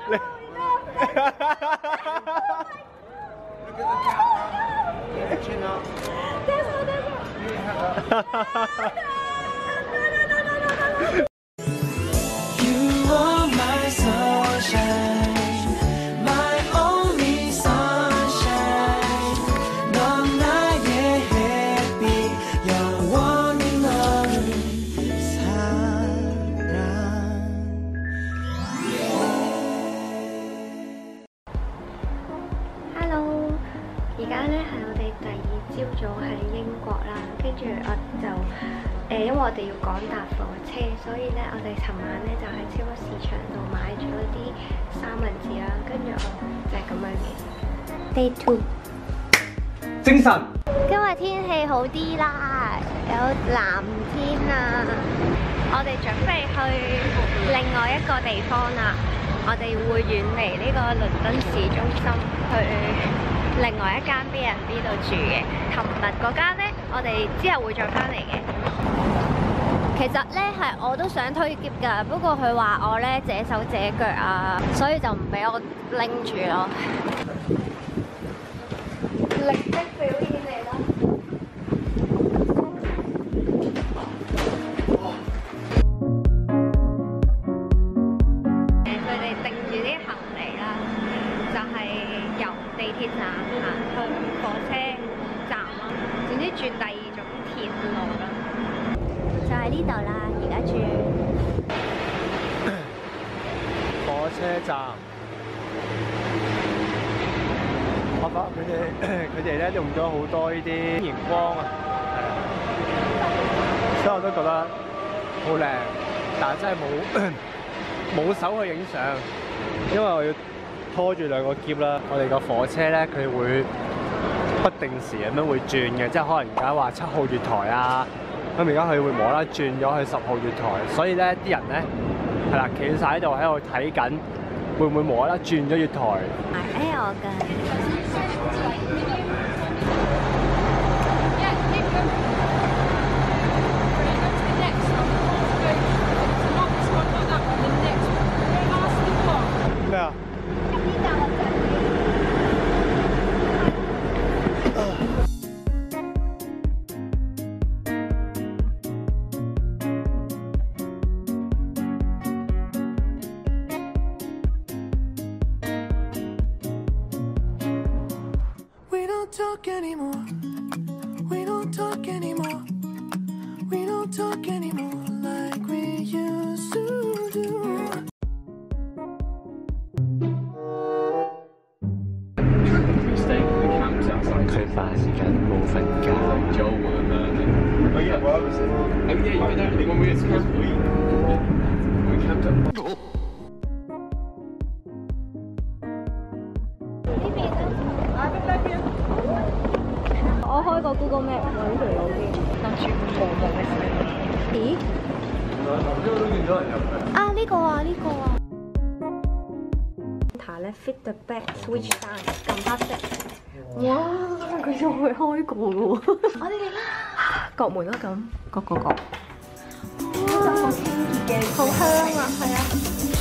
而家咧係我哋第二朝早喺英國啦，跟住我就因為我哋要趕搭火車，所以咧我哋尋晚咧就喺超級市場度買咗啲三文治啦，跟住我就係咁樣嘅。Day 2， 精神。 今日天氣好啲啦，有藍天啊！我哋準備去另外一個地方啦，我哋會遠離呢個倫敦市中心去另外一間 B&B 度住嘅。琴日嗰間咧，我哋之後會再翻嚟嘅。其實咧係我都想推篋㗎，不過佢話我咧借手借腳啊，所以就唔俾我拎住咯。力的表演嚟啦！佢哋定住啲行李啦，就係由地鐵站行去火車站啦，總之轉第二種鐵路啦，就係呢度啦。而家住火車站，我發佢哋咧用咗好多呢啲熒光啊，所以我都覺得好靚，但係真係冇手去影相，因為我要拖住兩個篋啦。我哋個火車咧，佢會不定時咁樣會轉嘅，即係可能而家話7號月台啊，咁而家佢會無啦啦轉咗去10號月台，所以咧啲人咧係啦，企晒喺度睇緊，會唔會無啦啦轉咗月台？ 我嘅。 咩啊？ Talk anymore. We don't talk anymore. We don't talk anymore like we used to do. 佢扮緊冇瞓覺。 我開個 Google Map 揾條路邊，諗住茫茫嘅時候。咦？啊呢個啊呢個啊！塔咧 fit the back switch down 撳黑色。哇！佢仲會開過嘅喎。我哋嚟啦！各門都咁，各。哇！好清潔嘅，好香啊，係啊！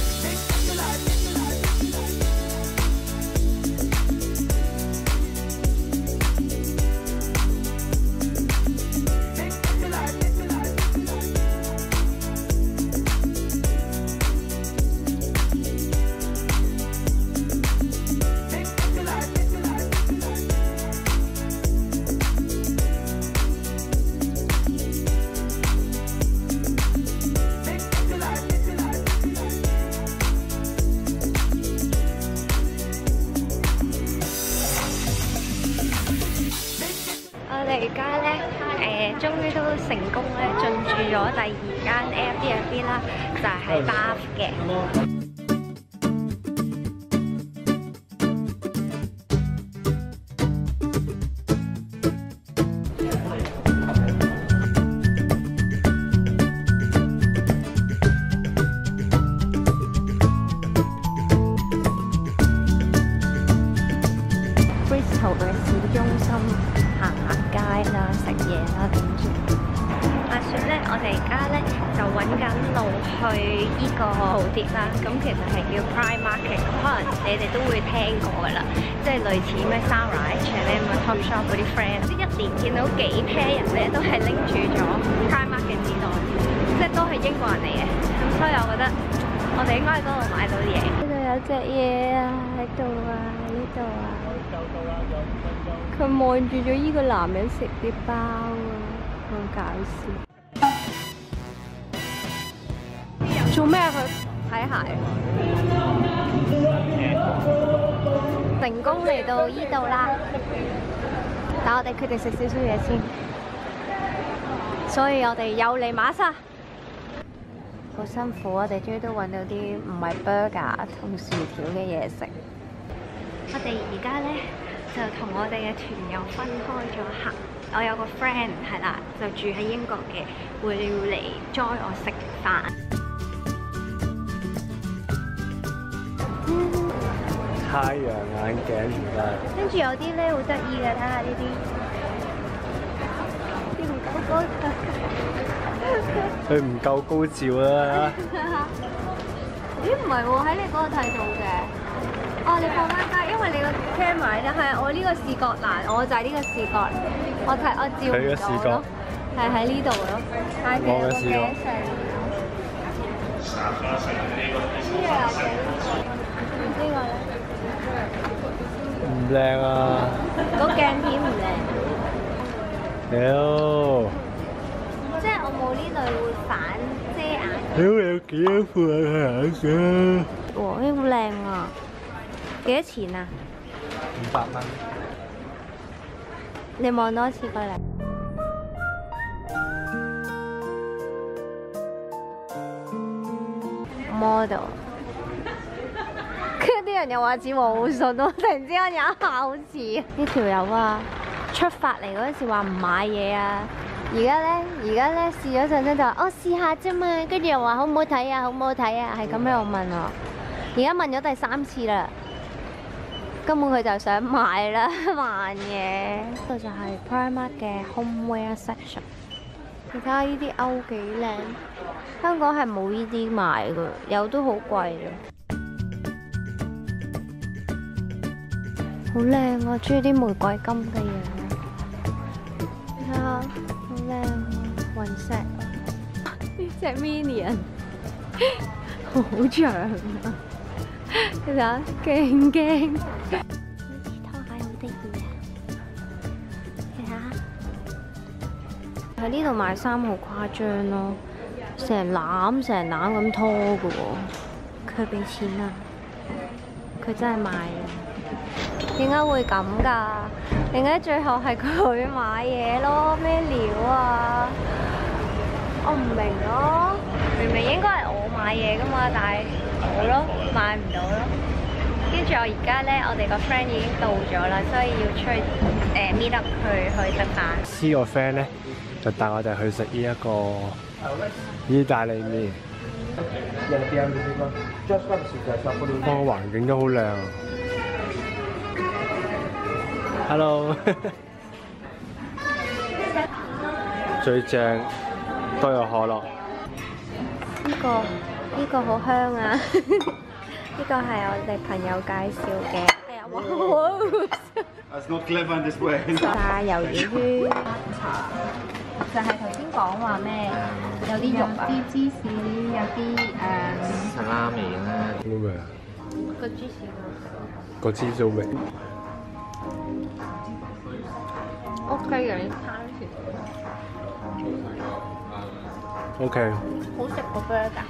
而家咧，終於都成功咧進駐咗第二間 Airbnb 啦，就係喺 Bath 嘅。Bristol 嘅市中心行街啦、食嘢啦，跟住話説咧，我哋而家咧就揾緊路去依個豪蝶啦，咁其實係叫 Prime Market， 咁可能你哋都會聽過㗎啦，即係類似咩 Zara、H&M 啊、Topshop 嗰啲 friend， 即一年見到幾 pair 人咧都係拎住咗 Prime Market 紙袋，即係都係英國人嚟嘅，咁所以我覺得我哋應該喺嗰度買到嘢。呢度有隻嘢啊，喺度啊，呢度啊。佢望住咗依個男人食啲包啊，好搞笑。做咩啊？佢睇鞋。成功嚟到依度啦，但我哋決定食少少嘢先，所以我哋又嚟馬莎。好辛苦，我哋終於都揾到啲唔係 burger 同薯條嘅嘢食。我哋而家咧就同我哋嘅團友分開咗行。我有個 friend 係啦，就住喺英國嘅，會嚟 join 我食飯。 太陽眼鏡唔該。 跟住有啲咧好得意嘅，睇下呢啲，啲唔夠高級。 佢唔夠高照啦。 咦唔係喎，喺你嗰度睇到嘅。哦，你放翻低，因為你個 camera 咧係我呢個視覺欄，我就係呢個視覺，我照唔到咯，係喺呢度咯。但係其實個頸上呢個咧唔靚啊！ 個鏡片唔靚。 屌！ 即係我冇呢類會反遮眼。 屌你有幾多副眼鏡？ 哇，呢好靚啊！幾多錢啊 500蚊。 你望多次過嚟。model。跟住啲人又話似黃浩信喎，突然之間有一下好似呢條友啊，出發嚟嗰陣時話唔買嘢啊，而家咧試咗陣咧就話我試下啫嘛，跟住又話好唔好睇啊，好唔好睇啊，係咁樣問我。而家問咗第3次啦，根本佢就想買啦，慢嘢。呢個就係 Primark 嘅 homeware section。你睇下呢啲歐幾靚，香港係冇呢啲賣㗎，有都好貴咯。好靚啊！中意啲玫瑰金嘅嘢。你睇下，好靚啊！雲石。呢隻 Minion 好長啊！你睇下，勁驚。呢啲拖鞋好得意啊！你睇下，喺呢度買衫好誇張咯，成攬咁拖㗎喎。佢俾錢啊！佢真係買啊！點解會咁㗎？點解最後係佢買嘢咯？咩料啊？我唔明咯。明明應該係我買嘢㗎嘛，但係冇咯，買唔到咯。跟住我而家咧，我哋個 friend 已經到咗啦，所以要出去meet up 去食飯。 呢個 friend 咧就帶我哋去食呢一個意大利麵。個環境都好靚。Hello， 最正都有可樂。 呢個好香啊！呢個係我哋朋友介紹嘅。哎呀，哇！炸魷魚圈，就係頭先講話咩？有啲肉啊，啲芝士，有啲沙拉味啦。 咩味啊？ 個芝士好食。 個芝士味。 OK 嘅，你攤住。 OK。 好食個 burger。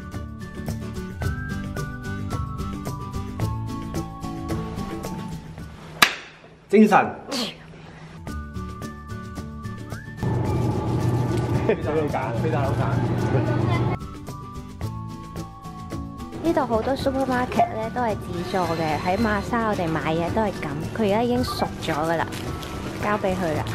精神。俾大佬揀，俾大佬揀。 呢度好多 supermarket 咧都係自助嘅，喺馬莎我哋買嘢都係咁。佢而家已經熟咗㗎啦。交俾佢啦！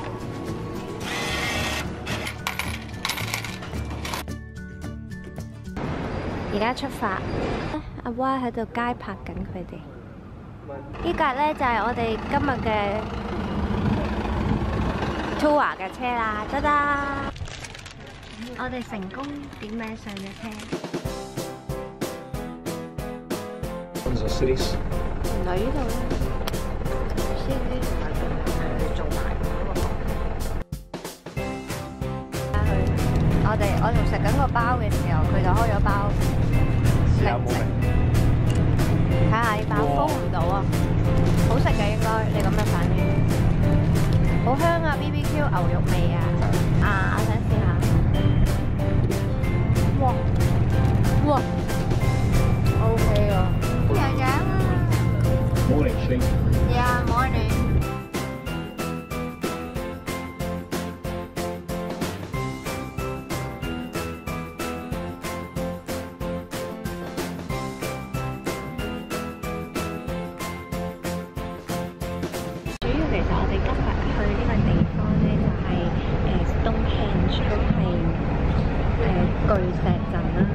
而家出發，阿 Y 喺度街拍緊佢哋。呢架咧就係我哋今日嘅 tour 嘅車啦，得啦！ 我哋成功點名上咗車。 Those are cities. 原來呢度咧 ，CD 同埋佢做埋嗰個房。我仲食緊個包嘅時候，佢就開咗包零食。睇下呢包封唔到啊，好食嘅應該，你咁嘅反應。好香啊 ！BBQ 牛肉味啊！啊，我想試下。哇哇 ，OK 喎。 Morning shake. Yeah, morning. 主要其實我哋今日去呢個地方咧，就係Stonehenge，都係巨石陣啦。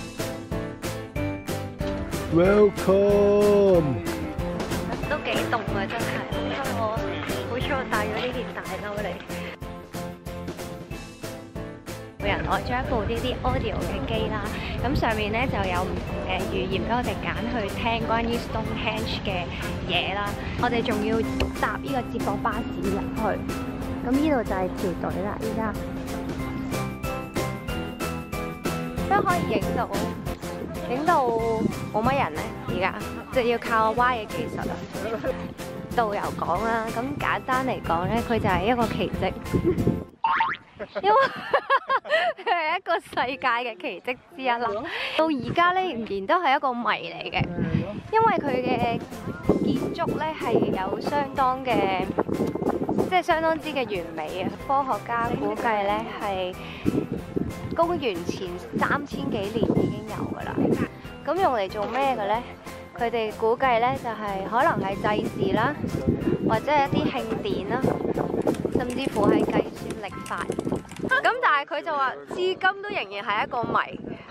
Welcome. 都幾凍啊，真係！我好彩我帶咗呢件大褸嚟。每人攞咗一部呢啲 audio 嘅機啦，咁上面咧就有唔同嘅語言俾我哋揀去聽關於 Stonehenge 嘅嘢啦。我哋仲要搭呢個接駁巴士入去。咁呢度就係條隊啦，依家都可以影到冇乜人咧，而家就要靠 Y 嘅技術啦。導遊講啦，咁簡單嚟講咧，佢就係一個奇蹟，因為佢係一個世界嘅奇蹟之一啦。到而家咧，仍然都係一個謎嚟嘅，因為佢嘅建築咧係有相當嘅，即係相當之嘅完美啊！科學家估計咧係公元前3000幾年已經有㗎啦。咁用嚟做咩嘅咧？佢哋估計咧就係可能係祭祀啦，或者係一啲慶典啦，甚至乎係計算曆法。咁但係佢就話，至今都仍然係一個謎。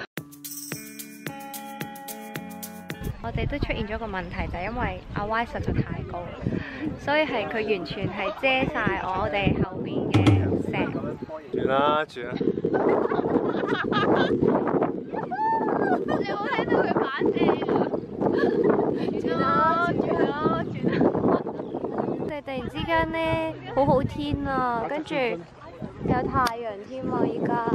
我哋都出現咗個問題，就係因為阿 Y 實在太高，所以係佢完全係遮晒我哋後邊嘅石。 轉啦，轉啦。 你有冇聽到佢把聲啊？轉啦，轉啦，轉啦！我哋突然之間咧，好好天啊，跟住有太陽添啊！依家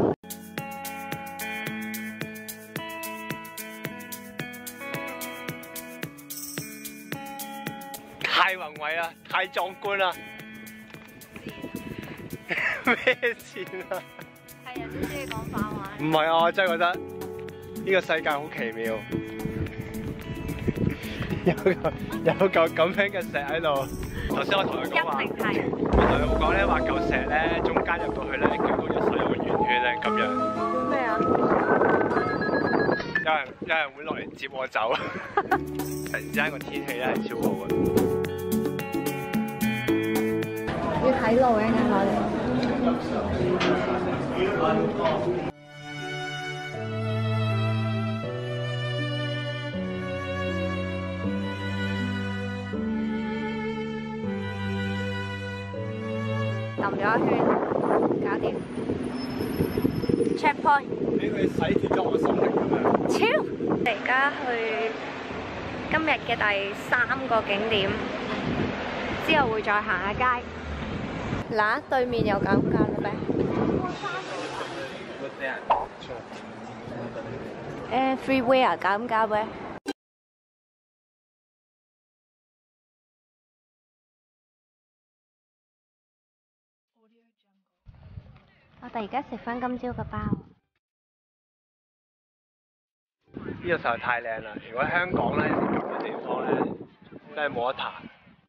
太宏偉啦，太壯觀啦！咩線啊？ 係人都中意講反話。 唔係啊，我真係覺得呢個世界好奇妙。有嚿咁樣嘅石喺度。頭先我同佢講話，我同佢講咧話嚿石咧中間入到去咧，經過咗所有嘅圓圈咧咁樣。 咩啊？ 有人會落嚟接我走。突然之間個天氣咧係超好嘅。 要睇路嘅我哋。揼咗一圈，搞掂。Checkpoint。 俾佢洗脫咗我心靈咁樣。 超！而家去今日嘅第3個景點，之後會再行下街。嗱，對面有減價啦咩？Freeware 減價咩？我哋而家食翻今朝嘅包。 呢個實在太靚啦！如果香港咧咁嘅地方咧，真係冇得彈。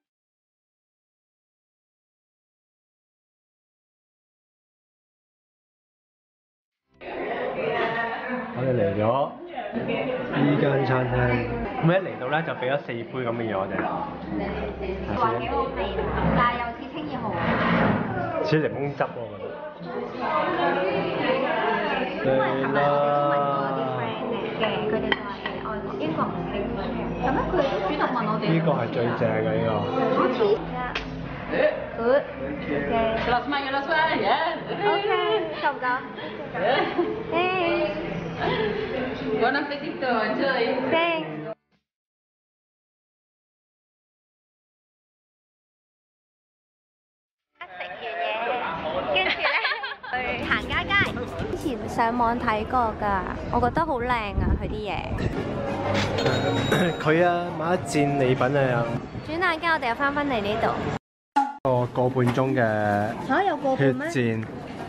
我哋嚟咗呢間餐廳，咁一嚟到咧就俾咗4杯咁嘅嘢我哋啦。 話幾好味，但係又似青葉豪。 似檸檬汁喎，我覺得。嚟啦！ 佢哋就係外國英國唔興 share，咁咧佢主動問我哋。 呢個係最正嘅呢個。 Good. Okay. Last one, yeah. Okay. 夠唔夠？Thanks. Buon appetito, enjoy. Thanks. 食完嘢，跟住咧去行街街。之前上網睇過㗎，我覺得好靚啊！佢啲嘢。 佢啊，買一件禮品啊， 轉眼間我哋又翻嚟呢度。 個半鐘嘅嚇有個血半咩？ 戰。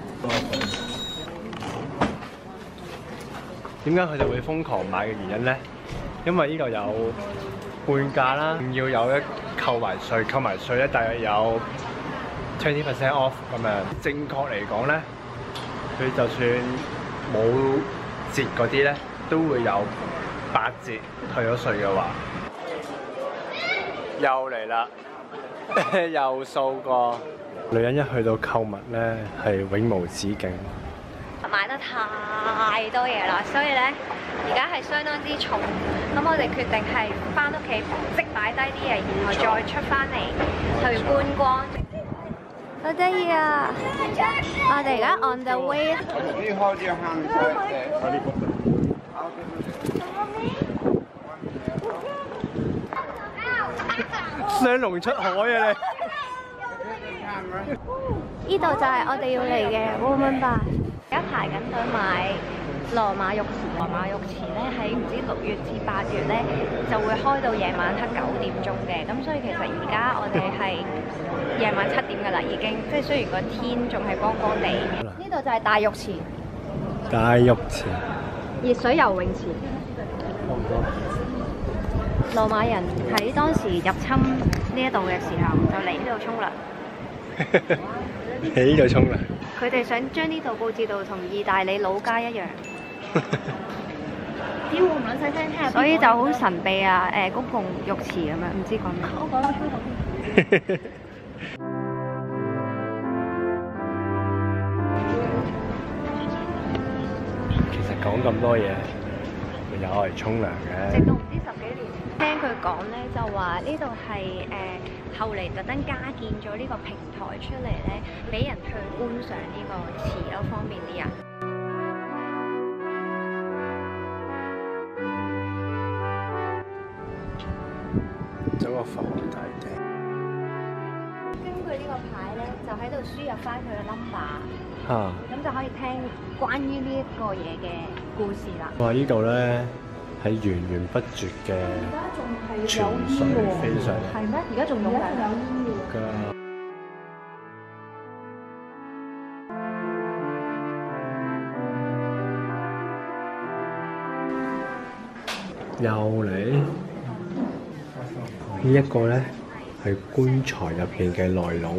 點解佢哋會瘋狂買嘅原因咧？因為呢度有半價啦，仲要有一扣埋稅咧，大約有20% off 咁樣。正確嚟講咧，佢就算冇折嗰啲咧，都會有8折退咗稅嘅話。又嚟啦，又掃過。女人一去到購物咧，係永無止境。 買得太多嘢啦，所以咧而家係相當之重。咁我哋決定係翻屋企即擺低啲嘢，然後再出翻嚟去觀光。好得意啊！我哋而家 on the way。 雙龍出海啊呢度就係我哋要嚟嘅 Woman Bar。而家排緊隊買羅馬浴池。羅馬浴池咧喺唔知6月至8月咧就會開到夜晚黑9點鐘嘅，咁所以其實而家我哋係夜晚7點㗎啦，已經即係雖然個天仲係光光地。呢度就係大浴池。 大浴池。 熱水游泳池。羅馬人喺當時入侵呢一度嘅時候，就嚟呢度沖涼。 喺呢度沖涼。 佢哋想將呢度佈置到同意大利老街一樣。所以就好神秘啊！公共浴池咁樣，唔知講咩。我講得粗口。 其實講咁多嘢，咪有嚟沖涼嘅。 直到唔知10幾年，聽佢講咧，就話呢度係後嚟特登加建咗呢個平台出嚟咧，俾人去觀賞呢個池咯，方便啲人。 走個防大廳。 根據呢個牌咧，就喺度輸入翻佢嘅 number。 嚇！ 咁就可以聽關於呢一個嘢嘅故事啦。 哇！呢度咧係源源不絕嘅泉水，非常係咩？而家仲有煙㗎。又嚟呢一個咧係棺材入邊嘅內佬。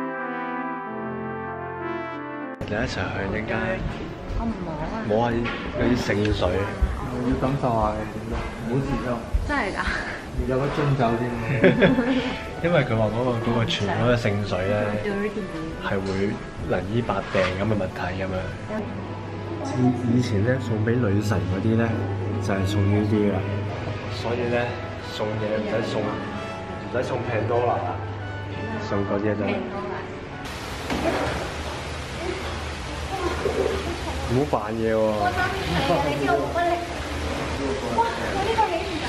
我哋一齊去陣間。 我唔摸啊！ 摸下有啲聖水。要感受下點咯，唔好遲咗。 真係㗎？ 有個樽酒添。因為佢話嗰個傳嗰個聖水咧係會能醫百病咁嘅物體咁樣。以前咧送俾女神嗰啲咧就係送呢啲啦，所以咧送嘢唔使送平多啦，送嗰啲啫。唔好扮嘢喎！ 你知我冇乜力。哇！我呢個起唔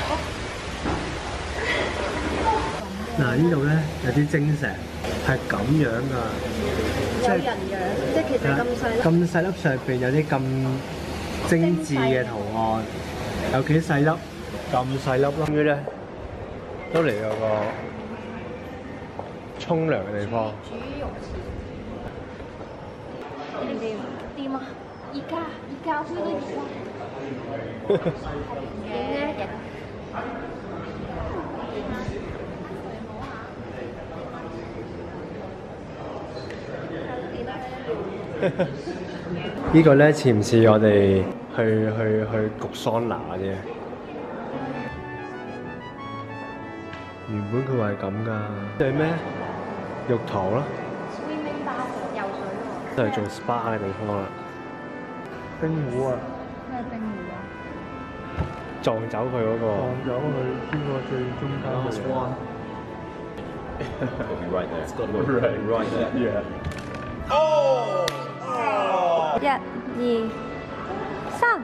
到。 嗱，呢度咧有啲晶石係咁樣㗎， 有人樣，即係其實咁細粒。 咁細粒上邊有啲咁精緻嘅圖案，有幾細粒，咁細粒咯。終於咧都嚟到個沖涼嘅地方。 主浴池。掂啊！熱㗎，好多熱㗎。影咧？ 呢個咧似唔似我哋去焗桑拿嗰啲？原本佢話係咁㗎，即係咩？浴堂咯。 Swimming bath 游水喎。 都係做 SPA 嘅地方啦。冰壺啊！ 咩冰壺啊？ 撞走佢嗰個。 撞咗佢邊個最中間嗰個？ It'll be right there. It's got to look right there. Yeah. 1、2、3，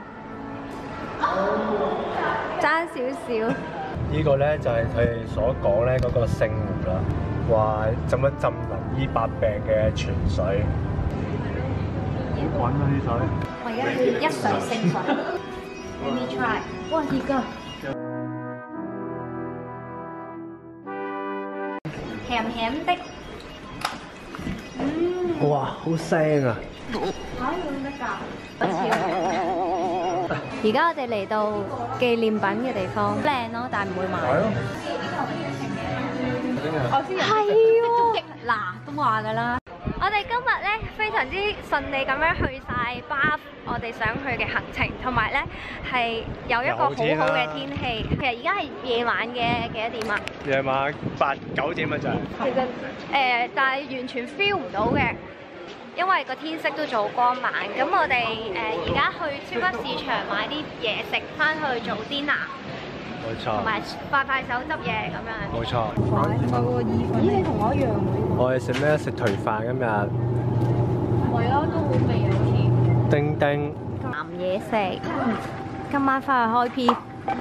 爭少少。 呢個咧就係佢哋所講咧嗰個聖湖啦，話浸一浸能醫百病嘅泉水。好滾啊啲水！ 我而家要一水聖水。Let me try。哇，熱㗎！鹹鹹的。 哇，好腥啊！ 而家我哋嚟到紀念品嘅地方，靚咯，但係唔會買。係喎，嗱都話㗎啦。我哋今日咧非常之順利咁樣去晒巴我哋想去嘅行程，同埋咧係有一個好好嘅天氣。其實而家係夜晚嘅幾多點啊？ 夜晚8、9點啊就係。 其實但係完全 feel 唔到嘅。因為個天色都做光猛，咁我哋而家去超級市場買啲嘢食，翻去做 dinner， 冇錯， 同埋快手執嘢咁樣。 冇錯。 咦，你同我一樣喎？ 我哋食咩？食頹飯今日。 係咯，都好味啊！好似叮叮。 鹹嘢食，今晚翻去開 P。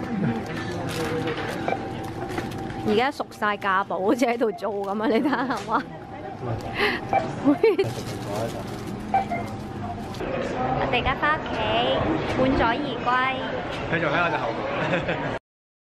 而家熟晒架寶，好似喺度做咁啊！你睇下係嘛？我哋而家翻屋企，滿載而歸。 繼續喺我哋後面。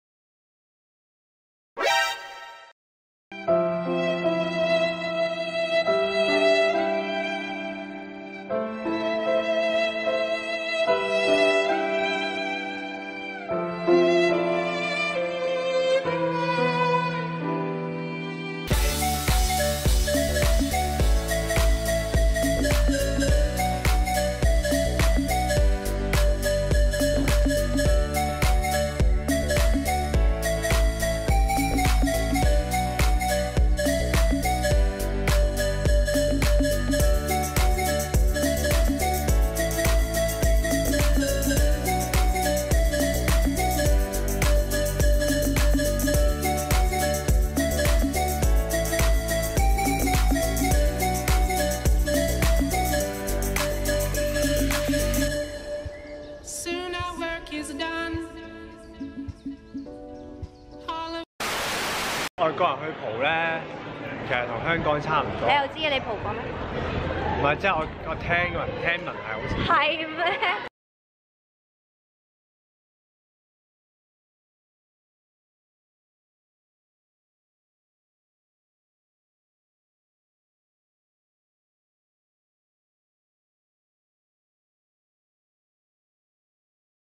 外國人去蒲咧，其實同香港差唔多。 你又知嘅，你蒲過咩？ 唔係，即係我聽聞係好似。 係咩？